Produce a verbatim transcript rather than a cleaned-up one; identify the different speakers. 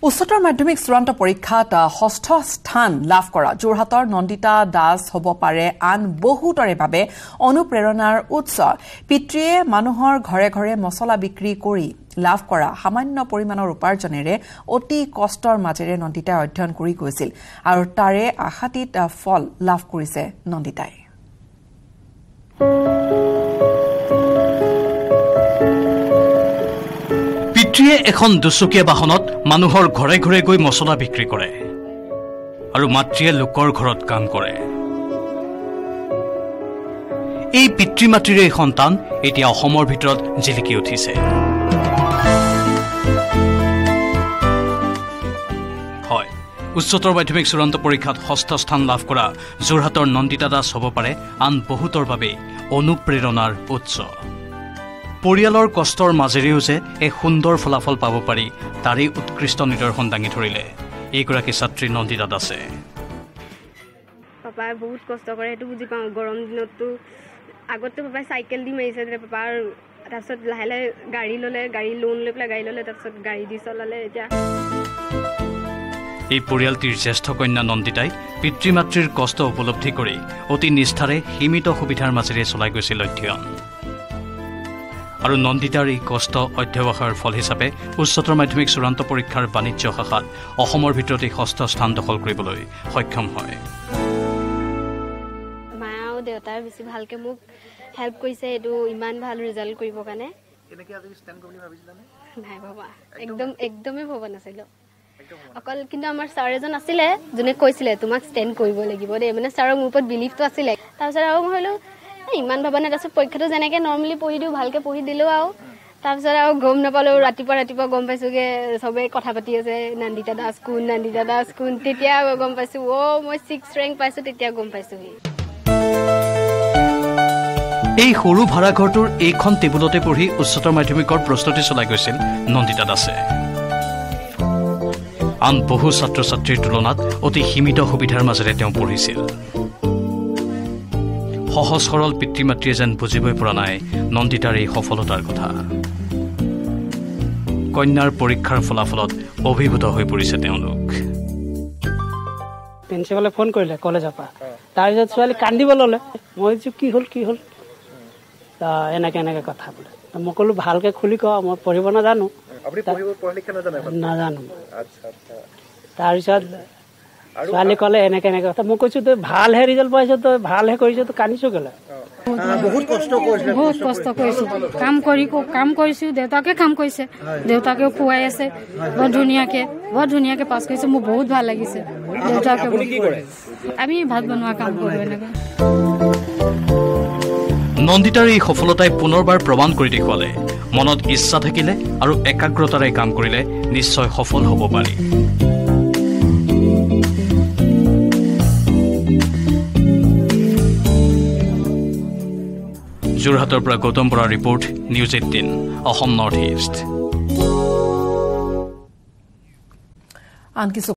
Speaker 1: উচ্চতৰ মাধ্যমিক চূড়ান্ত পৰীক্ষাত ষষ্ঠ স্থান লাভ কৰা যোৰহাটৰ নন্দিতা দাস হ'ব পাৰে আন বহুতৰে বাবে অনুপ্ৰেৰণাৰ উৎস। পিতৃয়ে মানুহৰ ঘৰে ঘৰে মছলা বিক্ৰী কৰি লাভ কৰা সামান্য পৰিমাণৰ উপাৰ্জনেৰে অতি কষ্টৰ মাজেৰে নন্দিতাই অধ্যয়ন কৰি গৈছিল আৰু তাৰে আশাতীত ফল লাভ কৰিছে নন্দিতাই।
Speaker 2: পিতৃয়ে এখন দুচকীয়া বাহনত মানুহৰ ঘৰে ঘৰে গৈ মছলা বিক্ৰী কৰে আৰু মাতৃয়ে লোকৰ ঘৰত কাম কৰে। এই পিতৃ মাতৃৰে সন্তান এতিয়া অসমৰ ভিতৰত জিলিকি উঠিছে। হয়, উচ্চতৰ মাধ্যমিক চূড়ান্ত পৰীক্ষাত ষষ্ঠ স্থান লাভ কৰা যোৰহাটৰ নন্দিতা দাস হ'ব পাৰে আন বহুতৰ বাবে অনুপ্ৰেৰণাৰ উৎস। পৰিয়ালৰ কষ্টৰ মাজেৰেও যে এক সুন্দৰ ফলাফল পাব পাৰি তাৰেই উৎকৃষ্ট নিদৰ্শন দাঙি ধৰিলে এইগৰাকী ছাত্ৰী নন্দিতা দাসে।
Speaker 3: পাপাই বহুত কষ্ট কৰে, সেইটো বুজি পাওঁ। গৰম দিনততো আগততো পাপাই চাইকেল দি মাৰিছে, পাপাৰ তাৰপিছত লাহে লাহে গাড়ী ল'লে, গাড়ী লোন লৈ পেলাই গাড়ী ল'লে, তাৰপিছত গাড়ী দি চলালে। এতিয়া
Speaker 2: এই পৰিয়ালটিৰ জ্যেষ্ঠ কন্যা নন্দিতাই পিতৃ মাতৃৰ কষ্ট উপলব্ধি কৰি অতি নিষ্ঠাৰে সীমিত সুবিধাৰ মাজেৰে চলাই গৈছিল অধ্যয়ন। আৰু নন্দিতাৰ এই কষ্ট অধ্যৱসায়ৰ ফল হিচাপে উচ্চতৰ মাধ্যমিক চূড়ান্ত পৰীক্ষাৰ বাণিজ্য শাখাত অসমৰ ভিতৰত এই ষষ্ঠ স্থান দখল কৰিবলৈ সক্ষম হয়।
Speaker 3: মা আৰু দেউতাই বেছি ভালকে মোক হেল্প কৰিছে এইটো ইমান ভাল ৰিজাল্ট কৰিবৰ কাৰণে। নাই ভবা, একদম একদমেই ভবা নাছিলো। অকল কিন্তু আমাৰ ছাৰ এজন আছিলে যোনে কৈছিলে তোমাক ষ্টেণ্ড কৰিব লাগিব দেই, মানে ছাৰৰ মোৰ ওপৰত বিলিফটো আছিলে। তাৰপিছত আৰু মই ভাবিলো ইমান ভাবা নাই। তাৰপিছত পৰীক্ষাটো যেনেকৈ নৰ্মেলি পঢ়ি দিওঁ ভালকৈ পঢ়ি দিলোঁ আৰু তাৰপিছত আৰু গম নাপালোঁ। ৰাতিপুৱা ৰাতিপুৱা গম পাইছোঁগৈ চবেই কথা পাতি আছে নন্দিতা দাস কোন, নন্দিতা দাস কোন। তেতিয়া গম পাইছোঁ অ' মই ছিক্স ৰেংক পাইছোঁ, তেতিয়া গম পাইছোঁহি।
Speaker 2: এই সৰু ভাড়াঘৰটোৰ এইখন টেবুলতে পঢ়ি উচ্চতৰ মাধ্যমিকৰ প্ৰস্তুতি চলাই গৈছিল নন্দিতা দাসে। আন বহু ছাত্ৰ ছাত্ৰীৰ তুলনাত অতি সীমিত সুবিধাৰ মাজেৰে তেওঁ পঢ়িছিল। সহজ সৰল পিতৃ মাতৃয়ে যেন বুজিবই পৰা নাই নন্দিতাৰ এই সফলতাৰ কথা। কন্যাৰ পৰীক্ষাৰ ফলাফলত অভিভূত হৈ পৰিছে তেওঁলোক।
Speaker 4: প্ৰিন্সিপালে ফোন কৰিলে কলেজৰ পৰা, তাৰপিছত ছোৱালী কান্দিব ল'লে। মই কি হ'ল কি হ'ল এনেকে এনেকে কথা বোলে। মই ক'লো ভালকে খুলি ক, মই পঢ়িব নাজানো নাজানো। তাৰপিছত ছোৱালী ক'লে এনেকে এনেকে কথা। মই কৈছো তই ভালহে ৰিজাল্ট পাইছ, তই ভালহে কৰিছ, তই কান্দিছো কেলে?
Speaker 5: বহুত কষ্ট কৰিছো, বহুত কষ্ট কৰিছো, কাম কৰি কাম কৰিছো। দেউতাকে কাম কৰিছে, দেউতাকেও খুৱাই আছে বৰ ধুনীয়াকে, বৰ ধুনীয়াকে পাছ কৰিছে। মোৰ বহুত ভাল লাগিছে। দেউতাকে আমি ভাত বনোৱা কাম কৰো এনেকে।
Speaker 2: নন্দিতাৰ এই সফলতাই পুনৰবাৰ প্ৰমাণ কৰি দেখুৱালে মনত ইচ্ছা থাকিলে আৰু একাগ্ৰতাৰে কাম কৰিলে নিশ্চয় সফল হ'ব পাৰি। যোৰহাটৰ পৰা গৌতম বৰাৰ report, news eighteen Assam north east.
Speaker 1: আন কিছু